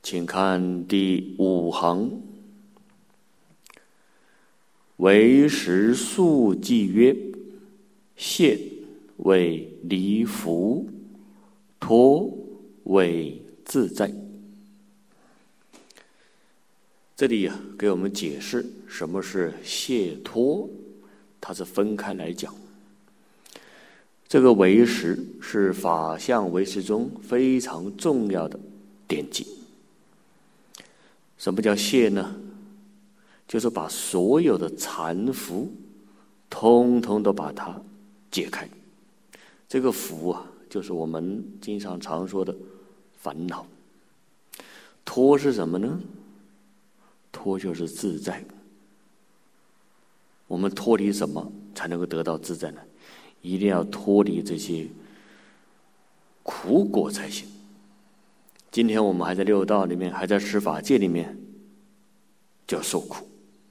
请看第5行。为时速记曰：谢谓离福，脱谓自在。这里给我们解释什么是谢脱，它是分开来讲。这个为时是法相为识中非常重要的典籍。什么叫谢呢？就是把所有的缠缚通通都把它解开。这个缚就是我们经常常说的烦恼。脱是什么呢？脱就是自在。我们脱离什么才能够得到自在呢？一定要脱离这些苦果才行。今天我们还在六道里面，还在十法界里面，就要受苦。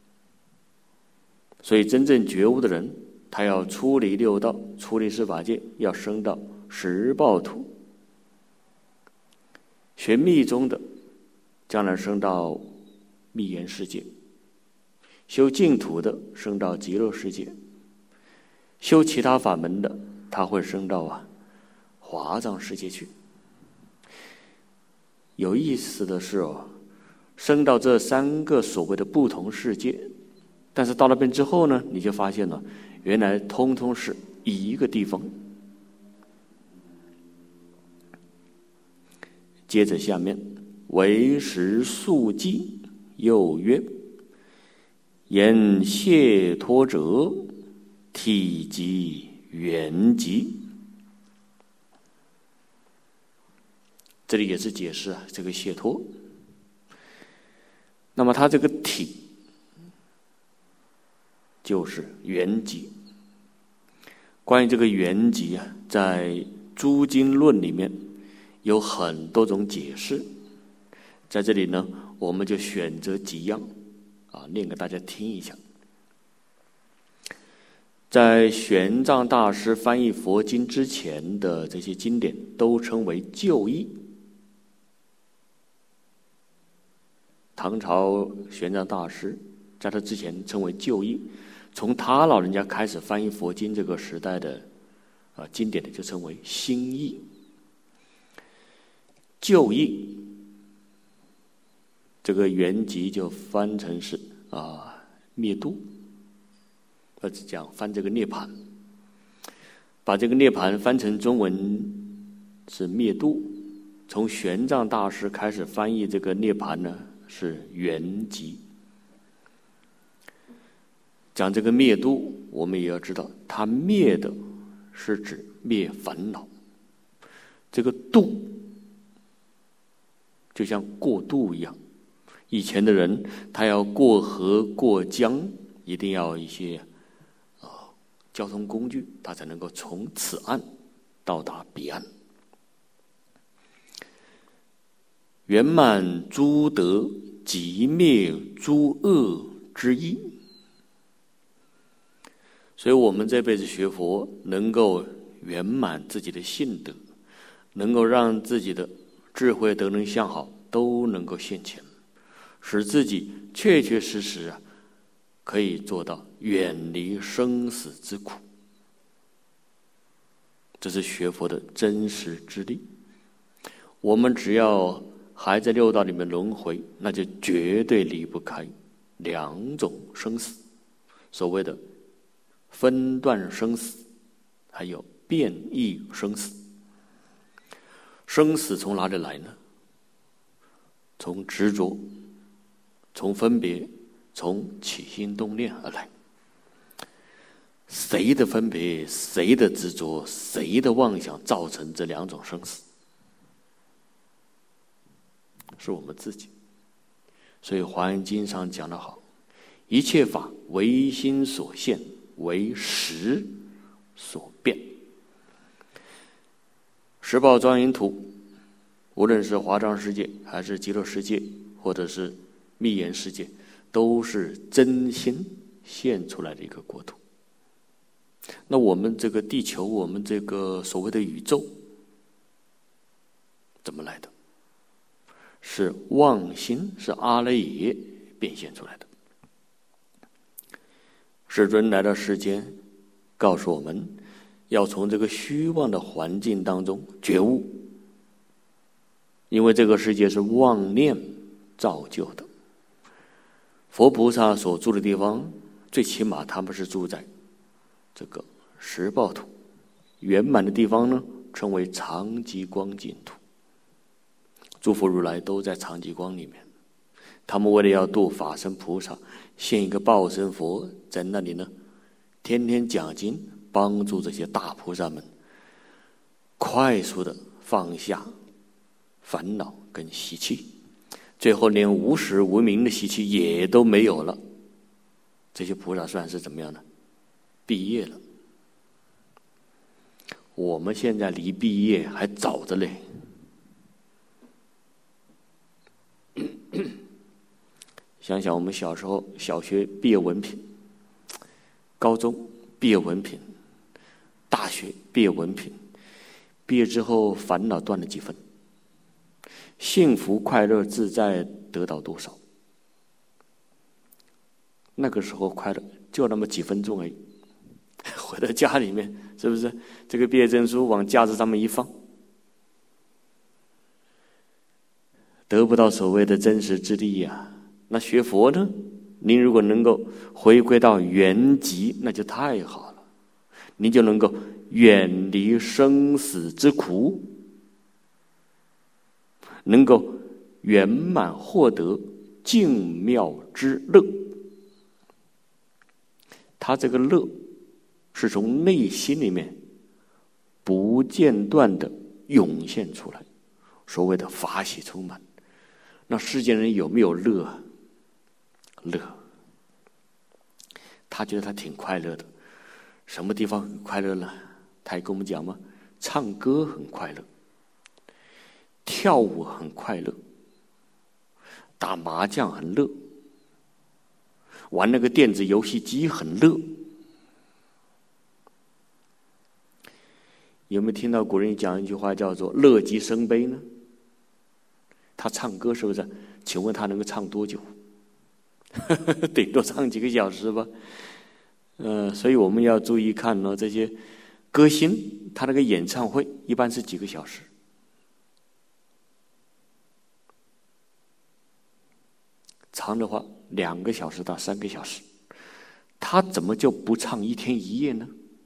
所以真正觉悟的人，他要出离六道，出离十法界，要升到十报土。学密宗的，将来升到密严世界；修净土的，升到极乐世界；修其他法门的，他会升到华藏世界去。有意思的是升到这3个所谓的不同世界，但是到那边之后呢，你就发现了，原来通通是一个地方。接着下面，为时速记又曰：言谢脱者，体即圆寂。这里也是解释这个谢脱。那么它这个体就是圆寂。关于这个圆寂在诸经论里面有很多种解释，在这里呢，我们就选择几样念给大家听一下。在玄奘大师翻译佛经之前的这些经典都称为旧译。唐朝玄奘大师在他之前称为旧译，从他老人家开始翻译佛经这个时代的经典的就称为新译。旧译这个圆寂就翻成是灭度，或者讲翻这个涅槃，把这个涅槃翻成中文是灭度。从玄奘大师开始翻译这个涅槃呢，是圆寂。讲这个灭度，我们也要知道，它灭的是指灭烦恼。这个度就像过渡一样，以前的人他要过河过江，一定要一些交通工具，他才能够从此岸到达彼岸。圆满诸德，即灭诸恶之意。所以我们这辈子学佛，能够圆满自己的性德，能够让自己的智慧德能相好都能够现前，使自己确确实实可以做到远离生死之苦。这是学佛的真实之力。我们只要还在六道里面轮回，那就绝对离不开2种生死，所谓的分段生死，还有变异生死。生死从哪里来呢？从执着，从分别，从起心动念而来。谁的分别，谁的执着，谁的妄想造成这2种生死？是我们自己。所以华严经上讲得好，一切法唯心所现，为识所变。十报庄严图，无论是华藏世界，还是极乐世界，或者是密严世界，都是真心现出来的一个国土。那我们这个地球，我们这个所谓的宇宙，怎么来的？ 是妄心，是阿赖耶变现出来的。世尊来到世间，告诉我们要从这个虚妄的环境当中觉悟，因为这个世界是妄念造就的。佛菩萨所住的地方，最起码他们是住在这个十报土，圆满的地方呢，称为常寂光净土。诸佛如来都在常寂光里面，他们为了要度法身菩萨，现一个报身佛在那里呢，天天讲经，帮助这些大菩萨们快速的放下烦恼跟习气，最后连无始无明的习气也都没有了。这些菩萨算是怎么样呢？毕业了。我们现在离毕业还早着嘞。想想我们小时候，小学毕业文凭，高中毕业文凭，大学毕业文凭，毕业之后烦恼断了几分，幸福快乐自在得到多少？那个时候快乐就那么几分钟而已，回到家里面，是不是这个毕业证书往架子上面一放，得不到所谓的真实之力呀？那学佛呢？您如果能够回归到原籍，那就太好了，您就能够远离生死之苦，能够圆满获得净妙之乐。他这个乐是从内心里面不间断的涌现出来，所谓的法喜充满。那世间人有没有乐啊？乐，他觉得他挺快乐的。什么地方很快乐呢？他也跟我们讲嘛，唱歌很快乐，跳舞很快乐，打麻将很乐，玩那个电子游戏机很乐。有没有听到古人讲一句话叫做乐极生悲呢？他唱歌是不是？请问他能够唱多久？顶多唱几个小时吧。所以我们要注意看这些歌星，他那个演唱会一般是几个小时，长的话2个小时到3个小时，他怎么就不唱1天1夜呢？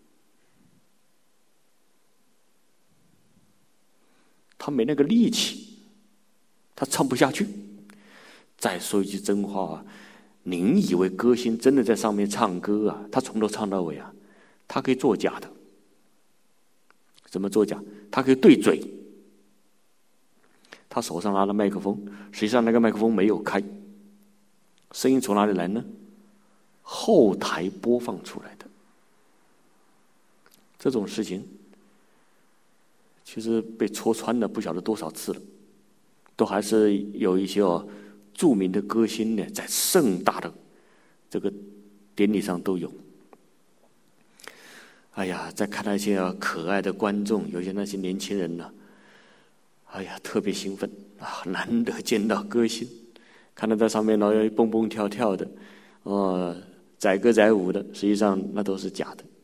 他没那个力气，他唱不下去。再说一句真话啊，您以为歌星真的在上面唱歌啊？他从头唱到尾啊，他可以作假的。怎么作假？他可以对嘴，他手上拿了麦克风，实际上那个麦克风没有开，声音从哪里来呢？后台播放出来的。这种事情其实被戳穿了不晓得多少次了，都还是有一些著名的歌星呢，在盛大的这个典礼上都有。哎呀，再看那些可爱的观众，有些那些年轻人呢，哎呀，特别兴奋啊！难得见到歌星，看到在上面要蹦蹦跳跳的，载歌载舞的，实际上那都是假的。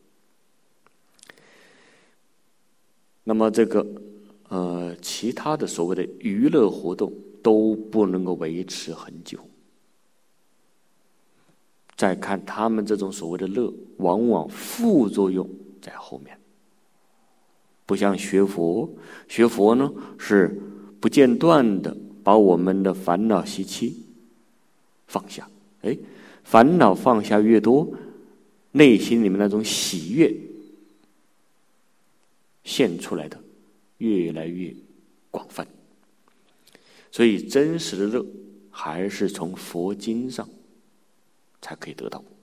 那么这个其他的所谓的娱乐活动都不能够维持很久。再看他们这种所谓的乐，往往副作用在后面。不像学佛，学佛呢是不间断的把我们的烦恼习气放下。烦恼放下越多，内心里面那种喜悦现出来的越来越广泛。所以真实的乐还是从佛经上才可以得到。